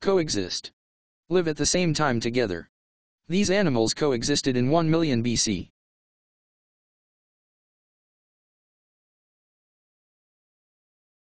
Coexist. Live at the same time together. These animals coexisted in 1 million BC.